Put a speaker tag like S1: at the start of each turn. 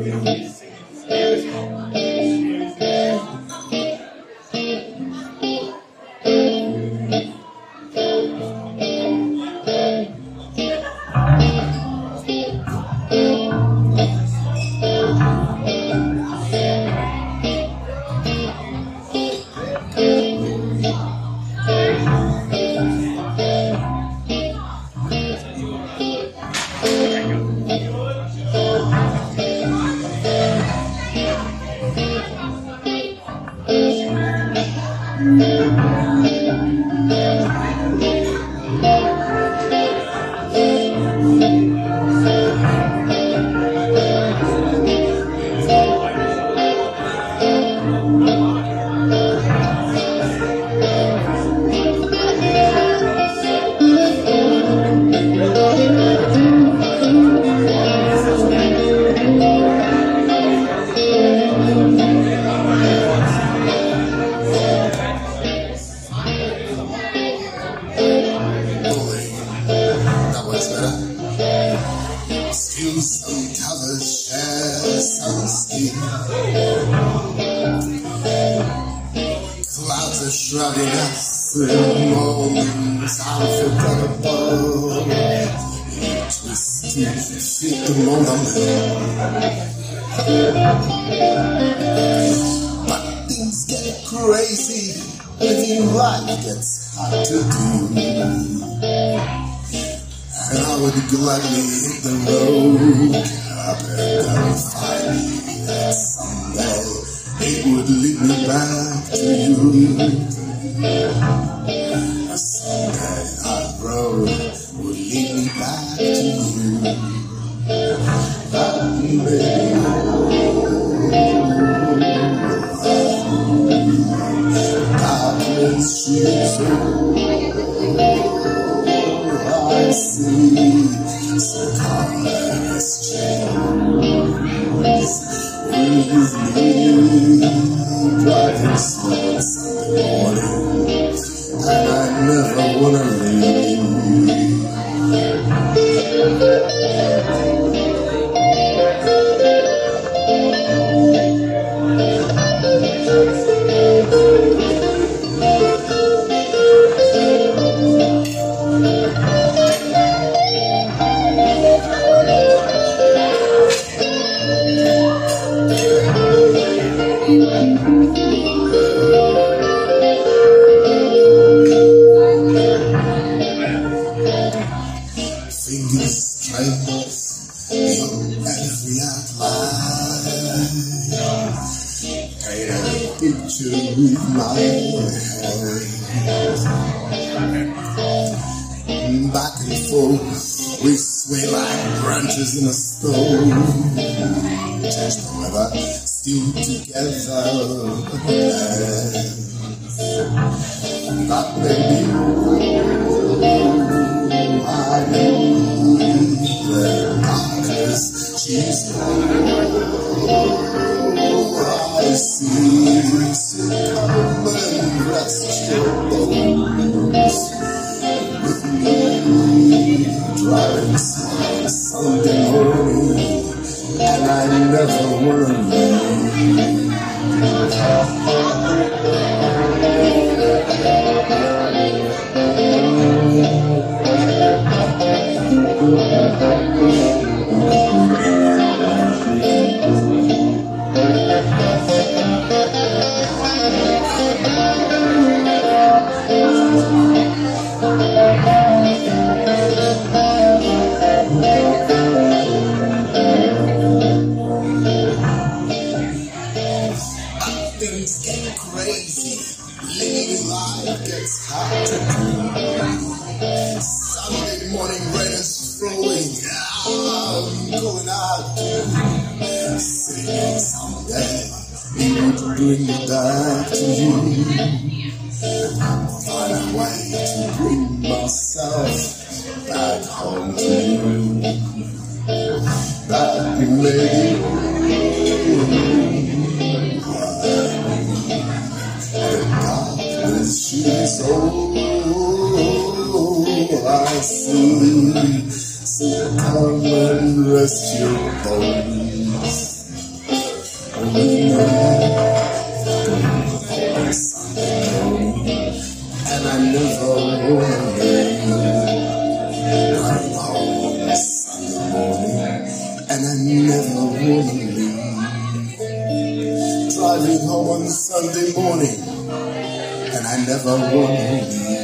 S1: Still some colors share some skin. Clouds are shrouding us in moments unforgettable. Twisted feet the moment. But things get crazy, living life gets hard to do. And I would gladly hit the road, hoping and find that someday it would lead me back to you. Someday that road would lead me back to you. That baby, darkness she's I see some colors change. With me driving slow on Sunday morning, and I never wanna leave. Fingers trace your every outline. Paint a picture with my hands. Back and forth, we sway like branches in a storm. Change the weather, still together. But baby, I know the darkness she's I see. So come and rest your bones with me, driving slow Sunday morning, and I never wanna leave. Things get crazy, living life gets hard to do. Sunday morning rain is flowing, I'm going out to sing someday. It would bring me back to you. Find a way to bring myself back home to you. That we made she's all I see. So come and rest your bones. And I never wanna leave. Coming home Sunday morning, and I never wanna leave. Driving home on Sunday morning, and I never wanna leave.